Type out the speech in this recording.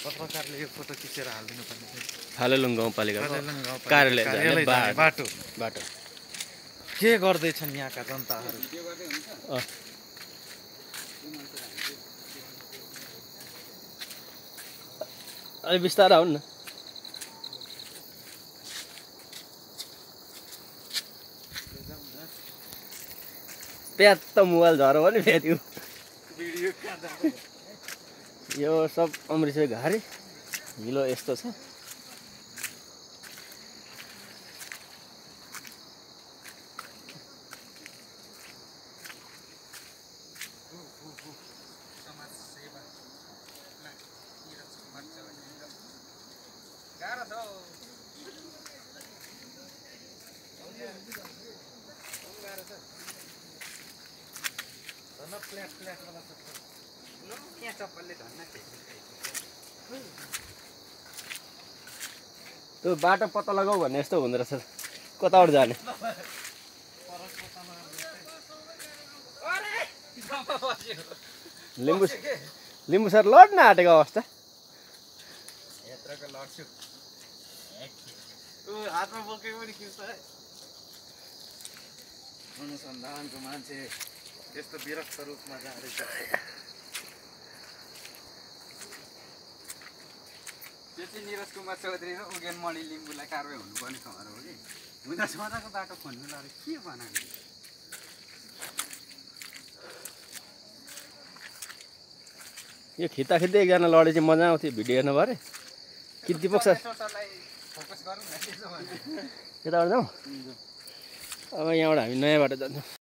पत्रकारले यो फोटो खिचेर हालिदिनु पर्ने थियो। फालेलुङ गाउँपालिकाको फालेलुङ गाउँपालिका कार्यालय कार्यालय जाने जाने बाटो बाटो के गर्दैछन् यहाँका जनताहरू? अलि बिस्तारै आउनु न। प्यात मोबाइल झऱ्यो भने फेरि यो सब अमृतसर घारी हिलो यस्तो छ। त्यो बाटो पत्ता लगाऊ भन्ने यस्तो हुँदो रहेछ। कताबाट जाने? लिम्बू सर लड्न आँटेको अवस्था। अनुसन्धानको मान्छे यस्तो विरक्त रूपमा जाँदैछ। त्यो चाहिँ निरज कुमार चौधरी र उगेन मणि लिम्बूलाई कारवाही हुनुपर्ने खबर हो कि हुँदा सदाको बाटो खोल्नु ल के बनाउने? यो खिच्दा खिच्दै एकजना लडे चाहिँ मजा आउँथ्यो भिडियो हेर्नु भरे कि दिपक सर फोकस गरौँ न यताबाट जाउँ। अब यहाँबाट हामी नयाँ बाटो जान्छौँ।